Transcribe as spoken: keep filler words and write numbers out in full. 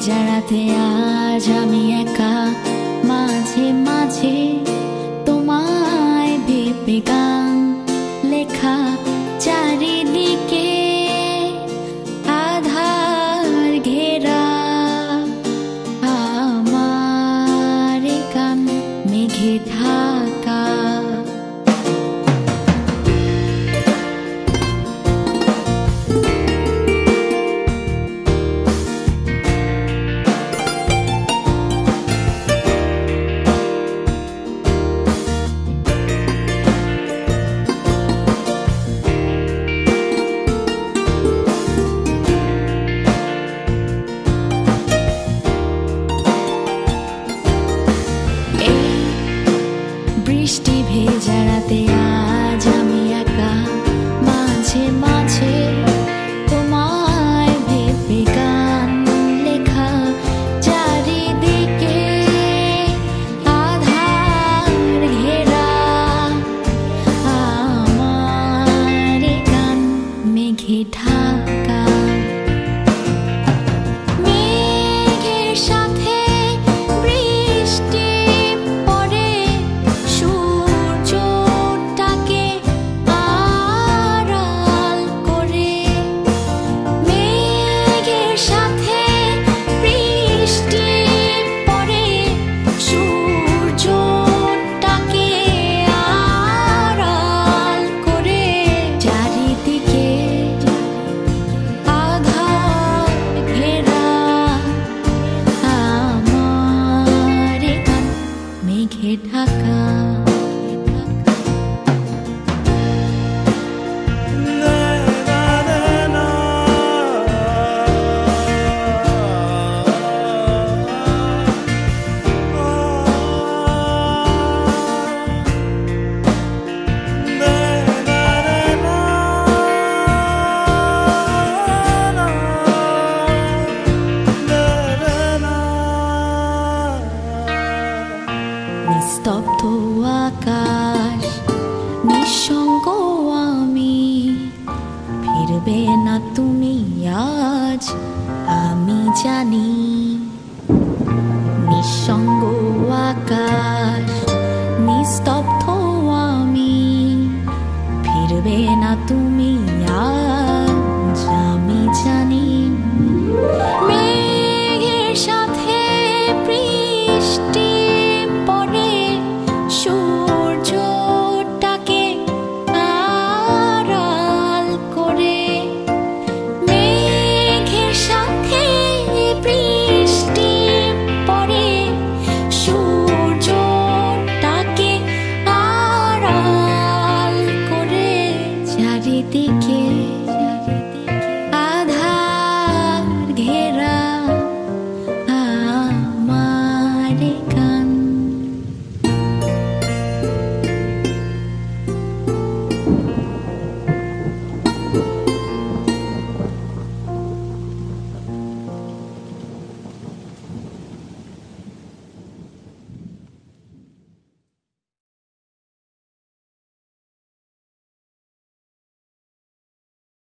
ভেজা রাতে আজ আমি একা, মাঝে মাঝে তোমায় ভেবে গান লেখা, চারিদিকে আধার ঘেরা, আমার গান মেঘে ঢাকা। বৃষ্টি ভেজা রাতে আজ আমি একা, মাঝে মাঝে তোমায় ভেবে গান লেখা, চারিদিকে আধার ঘেরা, আমার গান মেঘে ঢাকা। মেঘের সাথে বৃষ্টি পড়ে, সূর্যটাকে আড়াল করে। মেঘের সাথে বৃষ্টি পড়ে, সূর্যটাকে আড়াল করে, চারিদিকে আধার ঘেরা, আমার গান মেঘে ঢাকা। নিস্তব্ধ আকাশ, নিঃসঙ্গ আমি, ফিরবে না তুমি আজ আমি জানি।